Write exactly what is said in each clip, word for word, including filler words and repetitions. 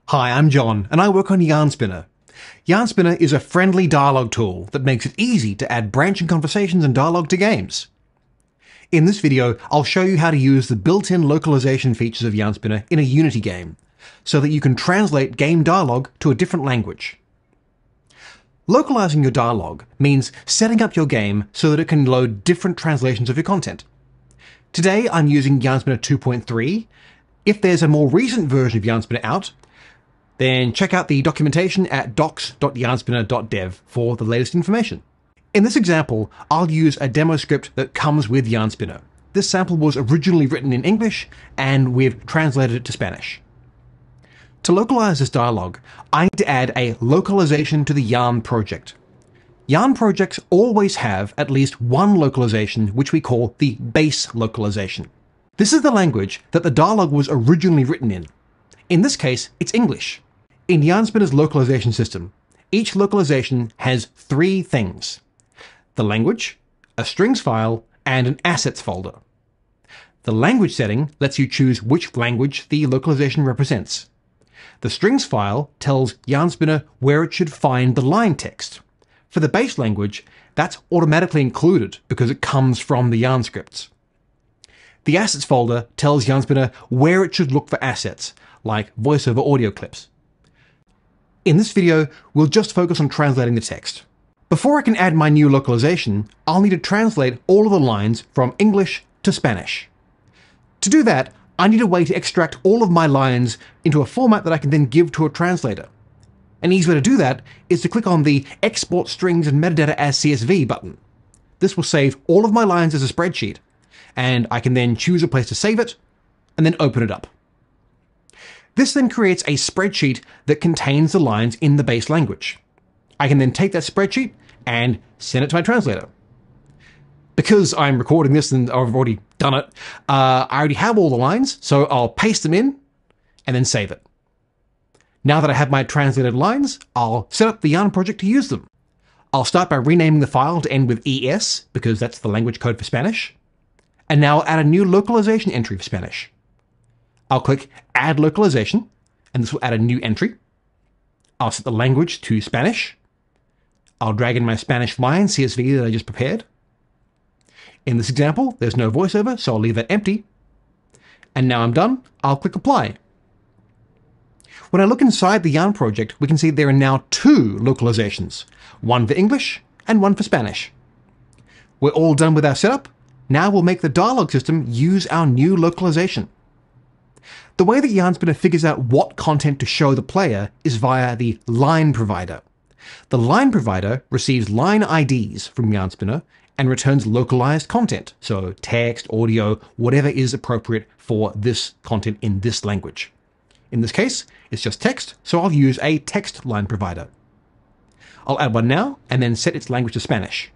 Hi, I'm John, and I work on Yarn Spinner. Yarn Spinner is a friendly dialogue tool that makes it easy to add branching conversations and dialogue to games. In this video, I'll show you how to use the built-in localization features of Yarn Spinner in a Unity game, so that you can translate game dialogue to a different language. Localizing your dialogue means setting up your game so that it can load different translations of your content. Today, I'm using Yarn Spinner two point three. If there's a more recent version of Yarn Spinner out, then check out the documentation at docs dot yarnspinner dot dev for the latest information. In this example, I'll use a demo script that comes with Yarn Spinner. This sample was originally written in English, and we've translated it to Spanish. To localize this dialogue, I need to add a localization to the Yarn project. Yarn projects always have at least one localization, which we call the base localization. This is the language that the dialogue was originally written in. In this case, it's English. In Yarn Spinner's localization system, each localization has three things: the language, a strings file, and an assets folder. The language setting lets you choose which language the localization represents. The strings file tells Yarn Spinner where it should find the line text. For the base language, that's automatically included because it comes from the Yarn scripts. The assets folder tells Yarn Spinner where it should look for assets, like voiceover audio clips. In this video, we'll just focus on translating the text. Before I can add my new localization, I'll need to translate all of the lines from English to Spanish. To do that, I need a way to extract all of my lines into a format that I can then give to a translator. An easy way to do that is to click on the Export Strings and Metadata as C S V button. This will save all of my lines as a spreadsheet, and I can then choose a place to save it, and then open it up. This then creates a spreadsheet that contains the lines in the base language. I can then take that spreadsheet and send it to my translator. Because I'm recording this and I've already done it, uh, I already have all the lines, so I'll paste them in and then save it. Now that I have my translated lines, I'll set up the Yarn project to use them. I'll start by renaming the file to end with E S, because that's the language code for Spanish. And now I'll add a new localization entry for Spanish. I'll click Add Localization, and this will add a new entry. I'll set the language to Spanish. I'll drag in my Spanish line C S V that I just prepared. In this example, there's no voiceover, so I'll leave that empty. And now I'm done. I'll click Apply. When I look inside the Yarn project, we can see there are now two localizations, one for English and one for Spanish. We're all done with our setup. Now we'll make the dialogue system use our new localization. The way that Yarn Spinner figures out what content to show the player is via the line provider. The line provider receives line I Ds from Yarn Spinner and returns localized content, so text, audio, whatever is appropriate for this content in this language. In this case, it's just text, so I'll use a text line provider. I'll add one now and then set its language to Spanish.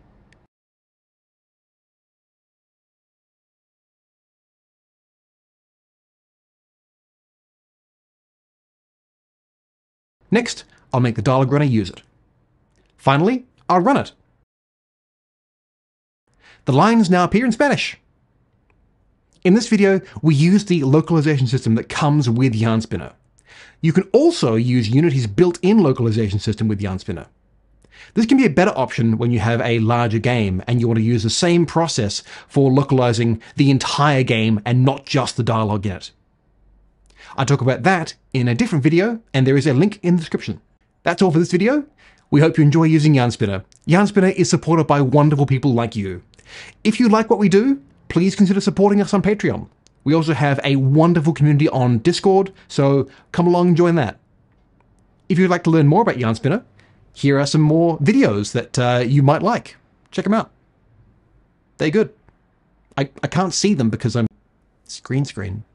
Next, I'll make the dialogue runner use it. Finally, I'll run it. The lines now appear in Spanish. In this video, we use the localization system that comes with Yarn Spinner. You can also use Unity's built-in localization system with Yarn Spinner. This can be a better option when you have a larger game and you want to use the same process for localizing the entire game and not just the dialogue in it. I talk about that in a different video, and there is a link in the description. That's all for this video. We hope you enjoy using Yarn Spinner. Yarn Spinner is supported by wonderful people like you. If you like what we do, please consider supporting us on Patreon. We also have a wonderful community on Discord, so come along and join that. If you'd like to learn more about Yarn Spinner, here are some more videos that uh, you might like. Check them out. They're good. I, I can't see them because I'm screen screen.